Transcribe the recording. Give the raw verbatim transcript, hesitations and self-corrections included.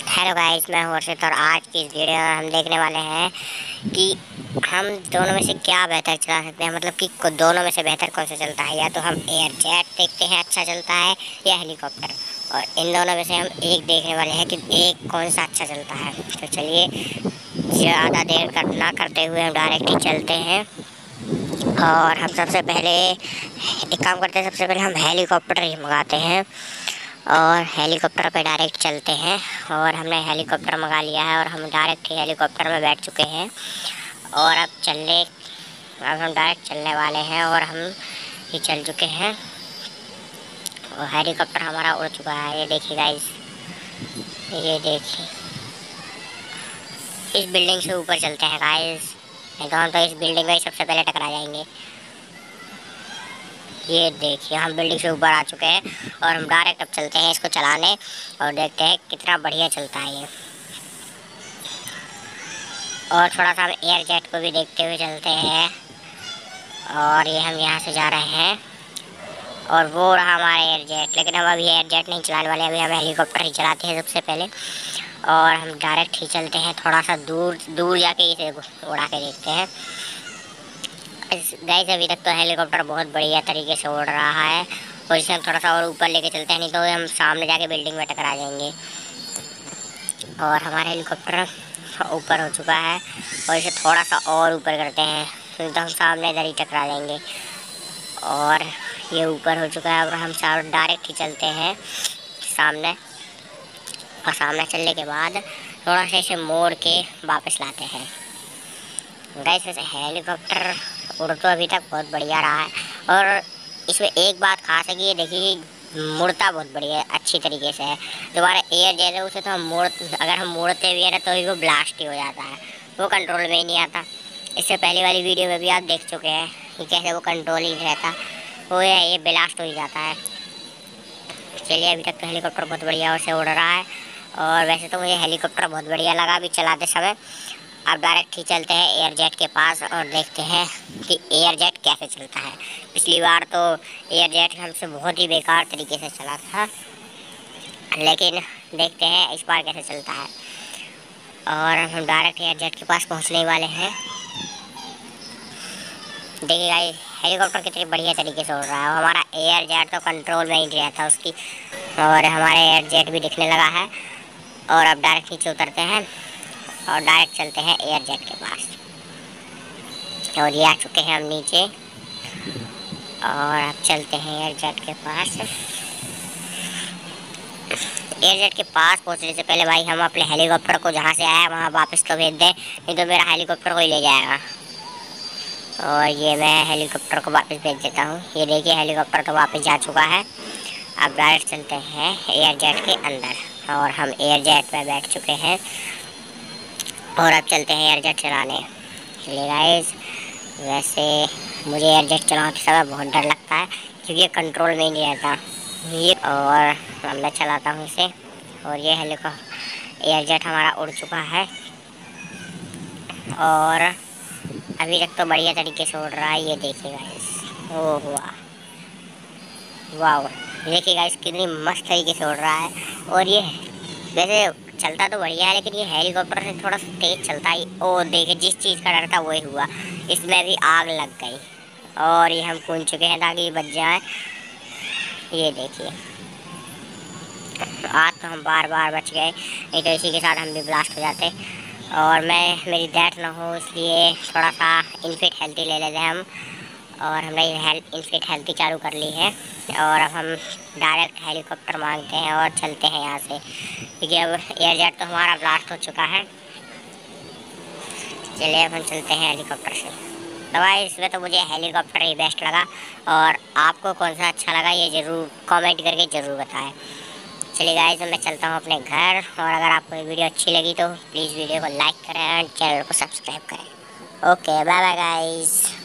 Hello guys, मैं हूं हर्षित और आज की इस वीडियो में हम देखने वाले हैं कि हम दोनों में से क्या बेहतर चला सकते हैं। मतलब कि दोनों में से बेहतर कौन सा चलता है। या तो हम एयर जेट देखते हैं अच्छा चलता है या हेलीकॉप्टर, और इन दोनों में से हम एक देखने वाले हैं कि एक कौन सा अच्छा चलता है। तो चलिए ज़्यादा देर कर ना करते हुए हम डायरेक्ट ही चलते हैं। और हम सबसे पहले एक काम करते हैं, सबसे पहले हम हेलीकॉप्टर ही मंगाते हैं और हेलीकॉप्टर पे डायरेक्ट चलते हैं। और हमने हेलीकॉप्टर मंगा लिया है और हम डायरेक्ट ही हेलीकॉप्टर में बैठ चुके हैं। और अब चलने अब हम डायरेक्ट चलने वाले हैं और हम ही चल चुके हैं और हेलीकॉप्टर हमारा उड़ चुका है। ये देखिए गाइस, ये देखिए इस बिल्डिंग से ऊपर चलते हैं गाइस, नहीं तो हम तो इस बिल्डिंग में ही सबसे पहले टकरा जाएंगे। ये देखिए हम बिल्डिंग से ऊपर आ चुके हैं और हम डायरेक्ट अब चलते हैं इसको चलाने और देखते हैं कितना बढ़िया चलता है ये। और थोड़ा सा हम एयर जेट को भी देखते हुए चलते हैं। और ये हम यहाँ से जा रहे हैं और वो रहा हमारा एयर जेट, लेकिन हम अभी एयर जेट नहीं चलाने वाले, अभी हम हेलीकॉप्टर ही चलाते हैं सबसे पहले। और हम डायरेक्ट ही चलते हैं, थोड़ा सा दूर दूर जाके इसे उड़ा के देखते हैं। गाइस अभी तक तो हेलीकॉप्टर बहुत बढ़िया तरीके से उड़ रहा है और इसे हम थोड़ा सा और ऊपर लेके चलते हैं, नहीं तो हम सामने जाके बिल्डिंग में टकरा जाएंगे। और हमारा हेलीकॉप्टर ऊपर हो चुका है और इसे थोड़ा सा और ऊपर करते हैं, नहीं तो हम सामने इधर ही टकरा जाएंगे। और ये ऊपर हो चुका है और हम सामने डायरेक्ट ही चलते हैं सामने। और सामने चलने के बाद थोड़ा सा इसे मोड़ के वापस लाते हैं। गाइस वैसे हेलीकॉप्टर उड़ तो अभी तक बहुत बढ़िया रहा है और इसमें एक बात खास है कि ये देखिए मुड़ता बहुत बढ़िया अच्छी तरीके से है। दोबारा एयर जेट है उसे तो हम मोड़ अगर हम मोड़ते भी है ना तो ही वो ब्लास्ट ही हो जाता है, वो कंट्रोल में ही नहीं आता। इससे पहले वाली वीडियो में भी आप देख चुके हैं कि कैसे वो कंट्रोल ही नहीं रहता, वो है ये ब्लास्ट हो ही जाता है। चलिए अभी तक तो हेलीकॉप्टर बहुत बढ़िया से उड़ रहा है और वैसे तो मुझे हेलीकॉप्टर बहुत बढ़िया लगा अभी चलाते समय। अब डायरेक्ट ही चलते हैं एयर जेट के पास और देखते हैं कि एयर जेट कैसे चलता है। पिछली बार तो एयर जेट हमसे बहुत ही बेकार तरीके से चला था, लेकिन देखते हैं इस बार कैसे चलता है। और हम डायरेक्ट एयर जेट के पास पहुंचने वाले हैं। देखिए गाइस हेलीकॉप्टर कितनी बढ़िया तरीके से उड़ रहा है, हमारा एयर जेट तो कंट्रोल में ही नहीं रहता उसकी। और हमारा एयर जेट भी दिखने लगा है और अब डायरेक्ट नीचे उतरते हैं और डायरेक्ट चलते हैं एयर जेट के पास। और ये आ चुके हैं हम नीचे और अब चलते हैं एयर जेट के पास। एयर जेट के पास पहुंचने से पहले भाई हम अपने हेलीकॉप्टर को जहाँ से आया वहाँ वापस तो भेज दें, नहीं तो मेरा हेलीकॉप्टर को ही ले जाएगा। और ये मैं हेलीकॉप्टर को वापस भेज देता हूँ। ये देखिए हेलीकॉप्टर तो वापस जा चुका है। अब डायरेक्ट चलते हैं एयर जेट के अंदर और हम एयर जेट में बैठ चुके हैं और अब चलते हैं एयर जेट चलाने। चलिए गाइस वैसे मुझे एयर जेट चलाते समय बहुत डर लगता है क्योंकि ये कंट्रोल में ही नहीं रहता ये। और मैं चलाता हूँ इसे और ये हेलीकॉप्टर एयर जेट हमारा उड़ चुका है और अभी तक तो बढ़िया तरीके से उड़ रहा है। ये देखिए गाइस, ओ हुआ वाह, देखिए गाइस कितनी मस्त तरीके से उड़ रहा है। और ये वैसे चलता तो बढ़िया है, लेकिन ये हेलीकॉप्टर से थोड़ा तेज चलता है। ओ देखिए जिस चीज़ का डर था वही हुआ, इसमें भी आग लग गई और ये हम कूद चुके हैं ताकि ये बच जाए। ये देखिए आज तो हम बार बार बच गए, नहीं तो इसी के साथ हम भी ब्लास्ट हो जाते। और मैं मेरी डेथ ना हो इसलिए थोड़ा सा इनफिट हेल्थी ले लेते हैं हम, और हमने हेल्थ इनफिट हेल्थी चालू कर ली है। और अब हम डायरेक्ट हेलीकॉप्टर मांगते हैं और चलते हैं यहाँ से, क्योंकि अब एयर जेट तो हमारा ब्लास्ट हो चुका है। चलिए अब हम चलते हैं हेलीकॉप्टर से। तो भाई इसमें तो मुझे हेलीकॉप्टर ही बेस्ट लगा, और आपको कौन सा अच्छा लगा ये ज़रूर कमेंट करके ज़रूर बताएं। चलिए गाइस मैं चलता हूँ अपने घर, और अगर आपको ये वीडियो अच्छी लगी तो प्लीज़ वीडियो को लाइक करें और चैनल को सब्सक्राइब करें। Okay bye bye guys.